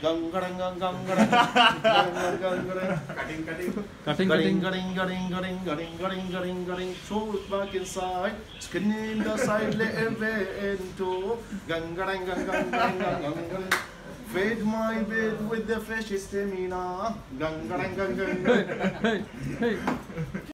Gang gang gang gang gang gang gang gang. Cutting. Throw it back inside. Skin in the side, let it into. Gang gang gang gang gang gang gang. Feed my bed with the fresh stamina. Gang gang gang gang. Hey.